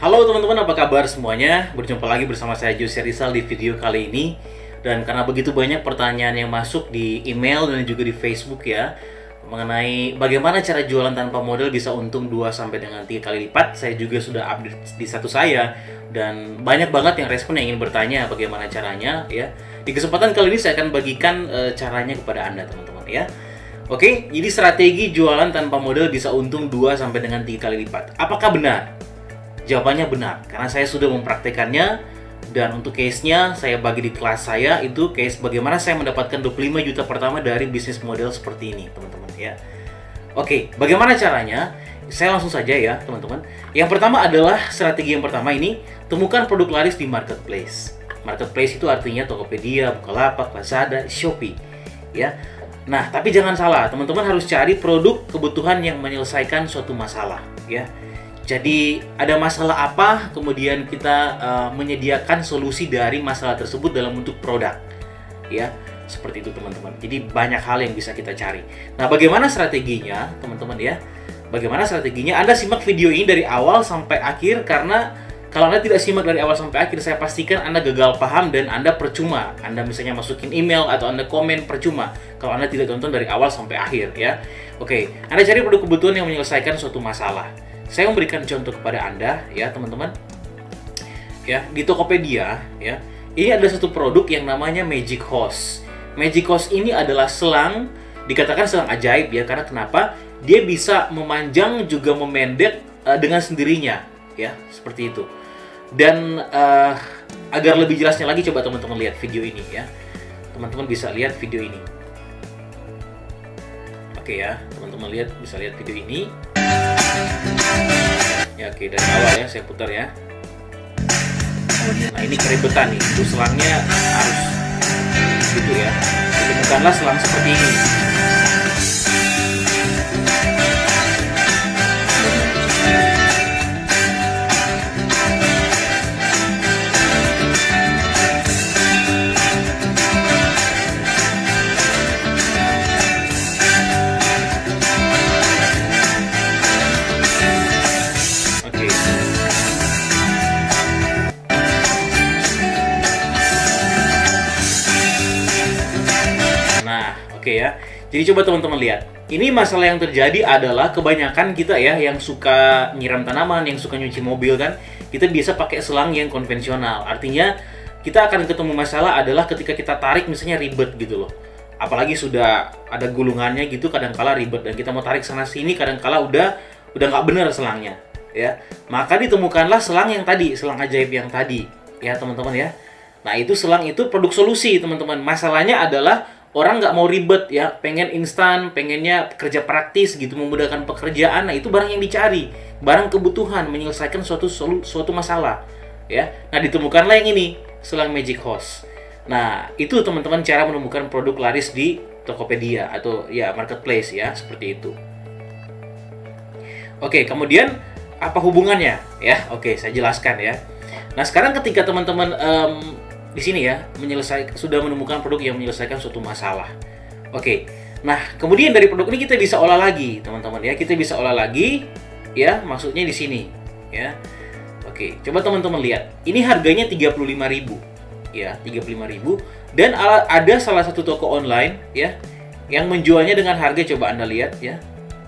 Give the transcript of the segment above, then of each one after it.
Halo teman-teman, apa kabar semuanya? Berjumpa lagi bersama saya Jose Rizal di video kali ini. Dan karena begitu banyak pertanyaan yang masuk di email dan juga di Facebook ya, mengenai bagaimana cara jualan tanpa modal bisa untung 2 sampai dengan 3 kali lipat. Saya juga sudah update di status saya dan banyak banget yang respon yang ingin bertanya bagaimana caranya ya. Di kesempatan kali ini saya akan bagikan caranya kepada Anda teman-teman ya. Oke, jadi strategi jualan tanpa modal bisa untung 2 sampai dengan 3 kali lipat. Apakah benar? Jawabannya benar, karena saya sudah mempraktekannya. Dan untuk case-nya saya bagi di kelas saya, itu case bagaimana saya mendapatkan 25 juta pertama dari bisnis model seperti ini teman-teman ya. Oke, bagaimana caranya? Saya langsung saja ya teman-teman. Yang pertama adalah strategi yang pertama ini, temukan produk laris di marketplace. Marketplace itu artinya Tokopedia, Bukalapak, Lazada, Shopee ya. Nah, tapi jangan salah, teman-teman harus cari produk kebutuhan yang menyelesaikan suatu masalah ya. Jadi ada masalah apa, kemudian kita menyediakan solusi dari masalah tersebut dalam bentuk produk ya. Seperti itu teman-teman. Jadi banyak hal yang bisa kita cari. Nah, bagaimana strateginya teman-teman ya? Bagaimana strateginya? Anda simak video ini dari awal sampai akhir, karena kalau Anda tidak simak dari awal sampai akhir, saya pastikan Anda gagal paham dan Anda percuma. Anda misalnya masukin email atau Anda komen percuma kalau Anda tidak tonton dari awal sampai akhir ya. Oke, Anda cari produk kebutuhan yang menyelesaikan suatu masalah. Saya memberikan contoh kepada Anda ya teman-teman. Ya, di Tokopedia ya. Ini ada satu produk yang namanya Magic Hose. Magic Hose ini adalah selang, dikatakan selang ajaib ya, karena kenapa? Dia bisa memanjang juga memendek dengan sendirinya ya, seperti itu. Dan agar lebih jelasnya lagi, coba teman-teman lihat video ini ya. Teman-teman bisa lihat video ini. Oke ya, teman-teman bisa lihat video ini. Ya, oke, dari awal ya saya putar ya. Nah, ini keribetan nih, itu selangnya harus gitu ya. Temukanlah selang seperti ini. Oke ya, jadi coba teman-teman lihat. Ini masalah yang terjadi adalah kebanyakan kita ya yang suka nyiram tanaman, yang suka nyuci mobil kan, kita biasa pakai selang yang konvensional. Artinya kita akan ketemu masalah adalah ketika kita tarik misalnya ribet gitu loh. Apalagi sudah ada gulungannya gitu, kadang-kala ribet, dan kita mau tarik sana sini kadang-kala udah nggak bener selangnya ya. Maka ditemukanlah selang yang tadi, selang ajaib yang tadi ya teman-teman ya. Nah, itu selang itu produk solusi teman-teman. Masalahnya adalah orang nggak mau ribet ya, pengen instan, pengennya kerja praktis gitu, memudahkan pekerjaan. Nah, itu barang yang dicari, barang kebutuhan menyelesaikan suatu masalah ya. Nah, ditemukanlah yang ini, selang Magic Hose. Nah, itu teman-teman cara menemukan produk laris di Tokopedia atau ya marketplace ya, seperti itu. Oke, kemudian apa hubungannya ya? Oke, saya jelaskan ya. Nah, sekarang ketika teman-teman di sini ya, sudah menemukan produk yang menyelesaikan suatu masalah. Oke, nah kemudian dari produk ini kita bisa olah lagi, teman-teman ya. Kita bisa olah lagi, ya, maksudnya di sini, ya. Oke, coba teman-teman lihat. Ini harganya 35.000, ya, 35.000. Dan ada salah satu toko online, ya, yang menjualnya dengan harga, coba Anda lihat, ya.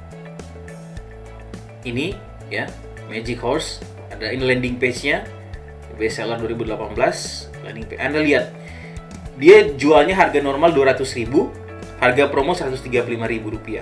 Ini, ya, Magic Hose. Ada ini landing page-nya. Bestseller 2018. Anda lihat, dia jualnya harga normal 200.000, harga promo 135.000 rupiah.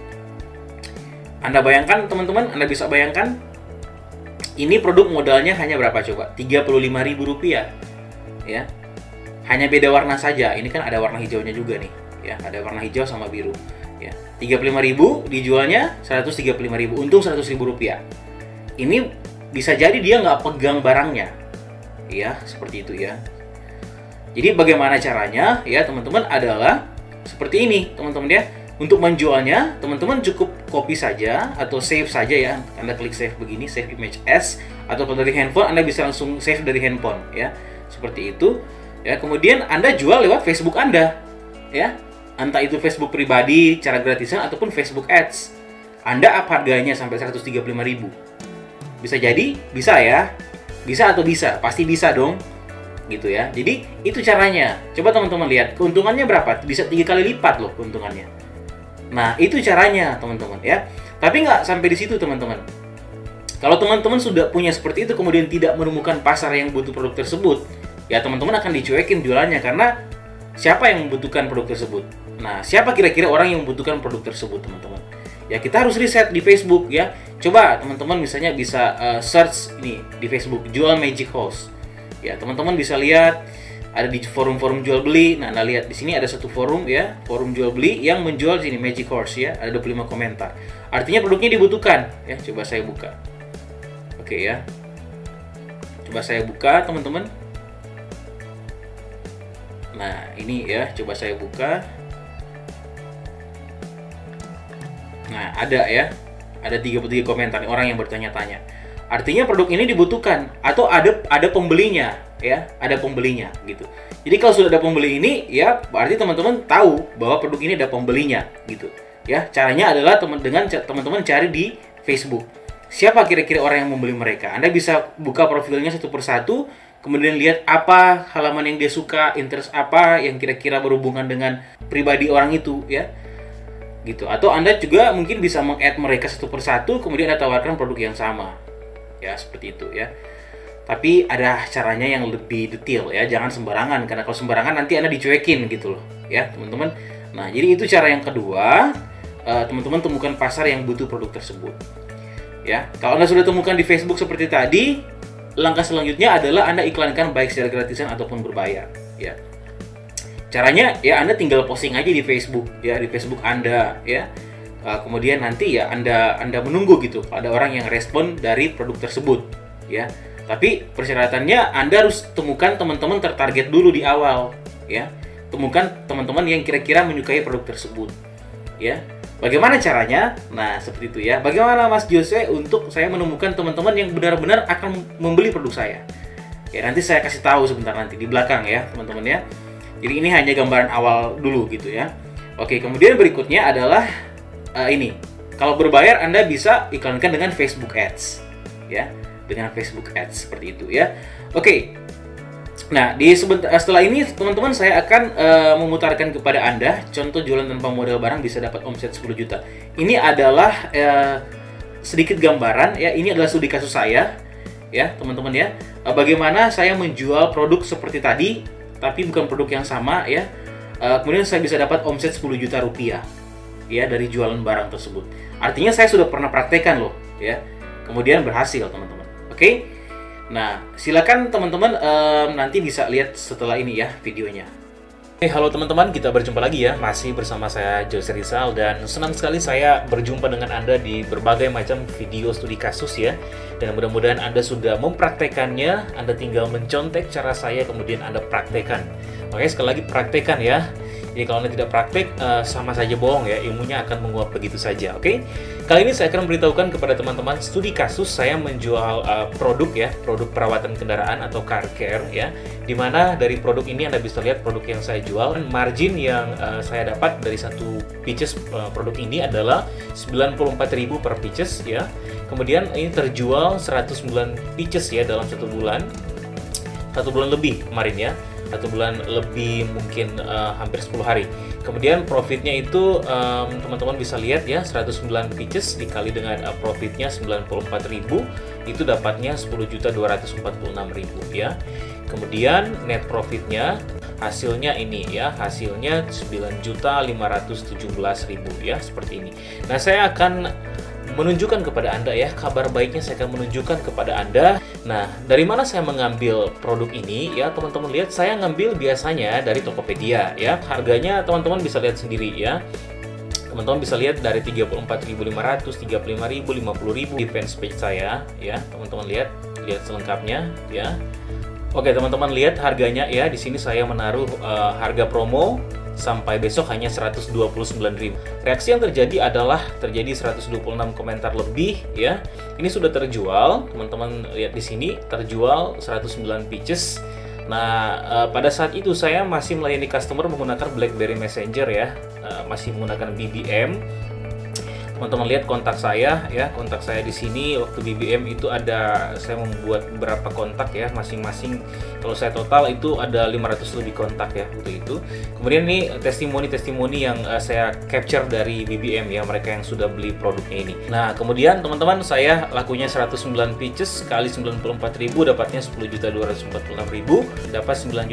Anda bayangkan teman-teman, Anda bisa bayangkan, ini produk modalnya hanya berapa coba? 35.000 rupiah, ya. Hanya beda warna saja. Ini kan ada warna hijaunya juga nih, ya. Ada warna hijau sama biru, ya. 35.000 dijualnya 135.000, untung 100.000 rupiah. Ini bisa jadi dia nggak pegang barangnya. Ya, seperti itu ya. Jadi bagaimana caranya ya teman-teman adalah seperti ini teman-teman ya. Untuk menjualnya teman-teman cukup copy saja atau save saja ya. Anda klik save begini, save image as, atau kalau dari handphone Anda bisa langsung save dari handphone ya. Seperti itu ya. Kemudian Anda jual lewat Facebook Anda ya. Entah itu Facebook pribadi cara gratisan ataupun Facebook Ads. Anda up harganya sampai 135.000. Bisa jadi? Bisa ya. Bisa atau bisa? Pasti bisa dong. Gitu ya. Jadi itu caranya. Coba teman-teman lihat, keuntungannya berapa? Bisa 3 kali lipat loh keuntungannya. Nah, itu caranya teman-teman ya. Tapi nggak sampai di situ teman-teman. Kalau teman-teman sudah punya seperti itu, kemudian tidak menemukan pasar yang butuh produk tersebut, ya teman-teman akan dicuekin jualannya, karena siapa yang membutuhkan produk tersebut? Nah, siapa kira-kira orang yang membutuhkan produk tersebut teman-teman? Ya kita harus riset di Facebook ya. Coba teman-teman misalnya bisa search ini di Facebook, jual Magic Horse. Ya teman-teman bisa lihat ada di forum-forum jual beli. Nah, Anda lihat di sini ada satu forum ya, forum jual beli yang menjual sini Magic Horse ya, ada 25 komentar. Artinya produknya dibutuhkan ya. Coba saya buka. Oke ya. Coba saya buka teman-teman. Nah, ini ya, coba saya buka. Nah, ada ya. Ada 33 komentar orang yang bertanya-tanya. Artinya produk ini dibutuhkan atau ada pembelinya ya, ada pembelinya gitu. Jadi kalau sudah ada pembeli ini ya berarti teman-teman tahu bahwa produk ini ada pembelinya gitu. Ya, caranya adalah teman-teman cari di Facebook. Siapa kira-kira orang yang membeli mereka? Anda bisa buka profilnya satu persatu, kemudian lihat apa halaman yang dia suka, interest apa yang kira-kira berhubungan dengan pribadi orang itu ya. Gitu. Atau Anda juga mungkin bisa meng-add mereka satu persatu, kemudian Anda tawarkan produk yang sama. Ya, seperti itu ya. Tapi ada caranya yang lebih detail ya, jangan sembarangan, karena kalau sembarangan nanti Anda dicuekin gitu loh ya, teman-teman. Nah, jadi itu cara yang kedua, teman-teman temukan pasar yang butuh produk tersebut. Ya, kalau Anda sudah temukan di Facebook seperti tadi, langkah selanjutnya adalah Anda iklankan baik secara gratisan ataupun berbayar ya. Caranya ya Anda tinggal posting aja di Facebook ya, di Facebook Anda ya. Kemudian nanti ya Anda menunggu gitu ada orang yang respon dari produk tersebut ya. Tapi persyaratannya Anda harus temukan teman-teman tertarget dulu di awal ya. Temukan teman-teman yang kira-kira menyukai produk tersebut ya. Bagaimana caranya? Nah, seperti itu ya. Bagaimana Mas Jose untuk saya menemukan teman-teman yang benar-benar akan membeli produk saya? Ya, nanti saya kasih tahu sebentar nanti di belakang ya, teman-teman ya. Jadi ini hanya gambaran awal dulu gitu ya. Oke, kemudian berikutnya adalah ini. Kalau berbayar Anda bisa iklankan dengan Facebook Ads ya, dengan Facebook Ads seperti itu ya. Oke. Nah, setelah ini teman-teman saya akan memutarkan kepada Anda contoh jualan tanpa modal barang bisa dapat omset 10 juta. Ini adalah sedikit gambaran ya. Ini adalah studi kasus saya ya, teman-teman ya. Bagaimana saya menjual produk seperti tadi tapi bukan produk yang sama ya. Kemudian saya bisa dapat omset 10 juta rupiah ya dari jualan barang tersebut. Artinya saya sudah pernah praktekkan loh ya. Kemudian berhasil teman-teman. Oke. Nah, silakan teman-teman nanti bisa lihat setelah ini ya videonya. Halo teman-teman, kita berjumpa lagi ya. Masih bersama saya Jose Rizal dan senang sekali saya berjumpa dengan Anda di berbagai macam video studi kasus ya. Dan mudah-mudahan Anda sudah mempraktekannya, Anda tinggal mencontek cara saya kemudian Anda praktekkan. Oke, sekali lagi praktekkan ya. Jadi kalau Anda tidak praktek, sama saja bohong ya, ilmunya akan menguap begitu saja, oke? Kali ini saya akan memberitahukan kepada teman-teman studi kasus saya menjual produk ya, produk perawatan kendaraan atau car care ya. Dimana dari produk ini Anda bisa lihat produk yang saya jual, margin yang saya dapat dari satu pieces produk ini adalah 94.000 per pieces ya. Kemudian ini terjual 109 pieces ya dalam satu bulan lebih kemarin ya. 1 bulan lebih mungkin hampir 10 hari. Kemudian profitnya itu teman-teman bisa lihat ya, 109 pieces dikali dengan profitnya 94.000 itu dapatnya 10.246.000 ya. Kemudian net profitnya hasilnya ini ya, hasilnya 9.517.000 ya, seperti ini. Nah, saya akan menunjukkan kepada Anda ya, kabar baiknya saya akan menunjukkan kepada Anda. Nah, dari mana saya mengambil produk ini ya, teman-teman lihat saya ngambil biasanya dari Tokopedia ya. Harganya teman-teman bisa lihat sendiri ya. Teman-teman bisa lihat dari 34.500, 35.000, 50.000 di fanpage saya ya. Teman-teman lihat selengkapnya ya. Oke, teman-teman lihat harganya ya. Di sini saya menaruh harga promo sampai besok hanya 129.000. Reaksi yang terjadi adalah terjadi 126 komentar lebih ya. Ini sudah terjual, teman-teman lihat di sini terjual 109 pieces. Nah, pada saat itu saya masih melayani customer menggunakan BlackBerry Messenger ya, masih menggunakan BBM. Teman-teman lihat kontak saya ya, kontak saya di sini waktu BBM itu ada, saya membuat beberapa kontak ya, masing-masing kalau saya total itu ada 500 lebih kontak ya waktu itu. Kemudian ini testimoni-testimoni yang saya capture dari BBM ya, mereka yang sudah beli produknya ini. Nah, kemudian teman-teman saya lakunya 109 pitches kali 94.000 dapatnya 10.246.000, dapat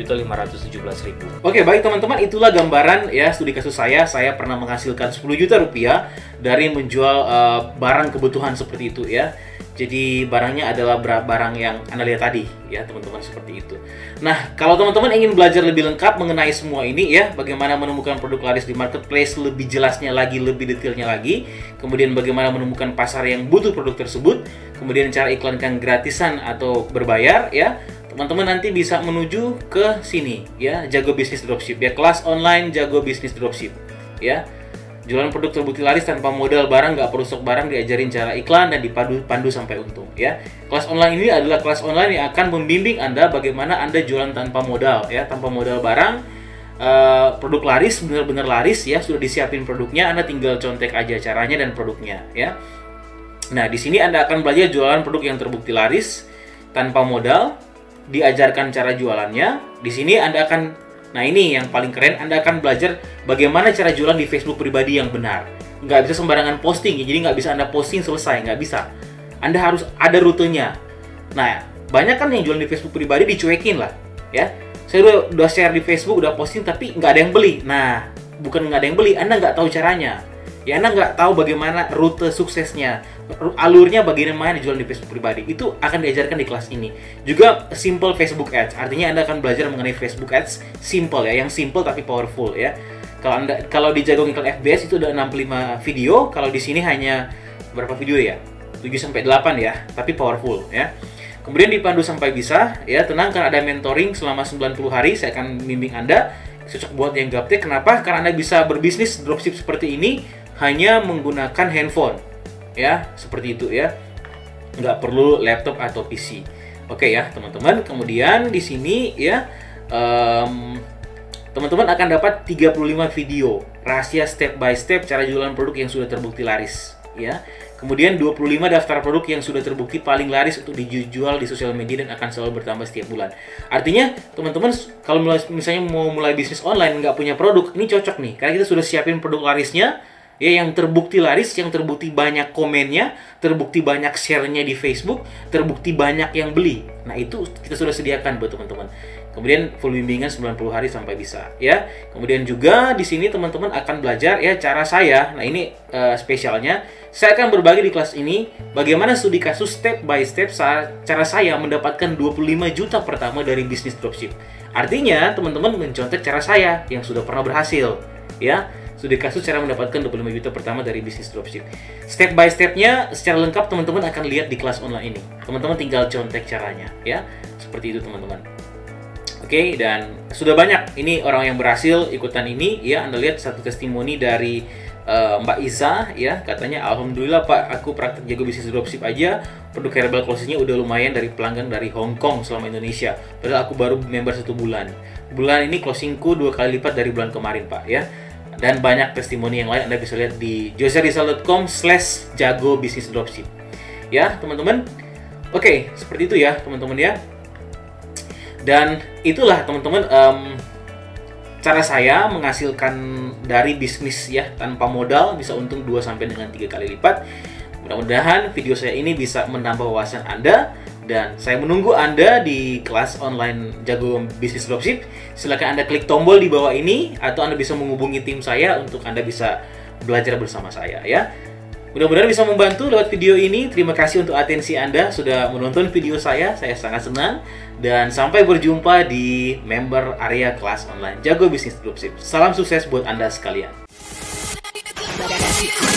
9.517.000. Oke, baik teman-teman, itulah gambaran ya studi kasus saya. Saya pernah menghasilkan 10 juta rupiah dari menjual barang kebutuhan seperti itu ya. Jadi barangnya adalah barang yang Anda lihat tadi ya teman-teman, seperti itu. Nah, kalau teman-teman ingin belajar lebih lengkap mengenai semua ini ya, bagaimana menemukan produk laris di marketplace, lebih jelasnya lagi, lebih detailnya lagi, kemudian bagaimana menemukan pasar yang butuh produk tersebut, kemudian cara iklankan gratisan atau berbayar ya, teman-teman nanti bisa menuju ke sini ya, Jago Bisnis Dropship ya, kelas online Jago Bisnis Dropship ya. Jualan produk terbukti laris tanpa modal barang, nggak perlu stok barang, diajarin cara iklan dan dipandu sampai untung ya. Kelas online ini adalah kelas online yang akan membimbing Anda bagaimana Anda jualan tanpa modal ya, tanpa modal barang, produk laris, benar-benar laris ya, sudah disiapin produknya, Anda tinggal contek aja caranya dan produknya ya. Nah, di sini Anda akan belajar jualan produk yang terbukti laris tanpa modal, diajarkan cara jualannya. Di sini Anda akan, nah ini yang paling keren, Anda akan belajar bagaimana cara jualan di Facebook pribadi yang benar. Nggak bisa sembarangan posting, jadi nggak bisa Anda posting selesai, nggak bisa. Anda harus ada rutenya. Nah, banyak kan yang jualan di Facebook pribadi dicuekin lah, ya. Saya udah share di Facebook, udah posting, tapi nggak ada yang beli. Nah, bukan nggak ada yang beli, Anda nggak tahu caranya. Ya, Anda nggak tahu bagaimana rute suksesnya, alurnya bagaimana dijual di Facebook pribadi. Itu akan diajarkan di kelas ini. Juga simple Facebook Ads, artinya Anda akan belajar mengenai Facebook Ads simple ya, yang simple tapi powerful ya. Kalau di Jago Iklan FBS itu ada 65 video, kalau di sini hanya berapa video ya? 7-8 ya, tapi powerful ya. Kemudian dipandu sampai bisa ya, tenang karena ada mentoring selama 90 hari, saya akan bimbing Anda. Cocok buat yang gaptek. Kenapa? Karena Anda bisa berbisnis dropship seperti ini hanya menggunakan handphone ya, seperti itu ya, nggak perlu laptop atau PC. Oke ya teman-teman. Kemudian di sini ya, teman-teman akan dapat 35 video rahasia step by step cara jualan produk yang sudah terbukti laris ya. Kemudian 25 daftar produk yang sudah terbukti paling laris untuk dijual di sosial media dan akan selalu bertambah setiap bulan. Artinya teman-teman kalau misalnya mau mulai bisnis online nggak punya produk, ini cocok nih karena kita sudah siapin produk larisnya ya, yang terbukti laris, yang terbukti banyak komennya, terbukti banyak share-nya di Facebook, terbukti banyak yang beli. Nah, itu kita sudah sediakan buat teman-teman. Kemudian full bimbingan 90 hari sampai bisa ya. Kemudian juga di sini teman-teman akan belajar ya cara saya. Nah, ini spesialnya. Saya akan berbagi di kelas ini bagaimana studi kasus step by step cara saya mendapatkan 25 juta pertama dari bisnis dropship. Artinya, teman-teman mencontek cara saya yang sudah pernah berhasil ya. Studi kasus cara mendapatkan 25 juta pertama dari bisnis dropship. Step by stepnya secara lengkap teman-teman akan lihat di kelas online ini. Teman-teman tinggal contek caranya ya. Seperti itu teman-teman. Oke, dan sudah banyak ini orang yang berhasil ikutan ini ya. Anda lihat satu testimoni dari Mbak Iza ya, katanya alhamdulillah Pak, aku praktek jago bisnis dropship aja, produk herbal closingnya udah lumayan dari pelanggan dari Hong Kong selama Indonesia. Padahal aku baru member 1 bulan. Bulan ini closingku 2 kali lipat dari bulan kemarin Pak ya. Dan banyak testimoni yang lain Anda bisa lihat di joserizal.com/jago bisnis dropship ya teman-teman. Oke, seperti itu ya teman-teman ya. Dan itulah teman-teman cara saya menghasilkan dari bisnis ya tanpa modal bisa untung 2 sampai dengan 3 kali lipat. Mudah-mudahan video saya ini bisa menambah wawasan Anda. Dan saya menunggu Anda di kelas online Jago Bisnis Dropship. Silakan Anda klik tombol di bawah ini atau Anda bisa menghubungi tim saya untuk Anda bisa belajar bersama saya ya. Mudah-mudahan bisa membantu lewat video ini. Terima kasih untuk atensi Anda sudah menonton video saya sangat senang. Dan sampai berjumpa di member area kelas online Jago Bisnis Dropship. Salam sukses buat Anda sekalian.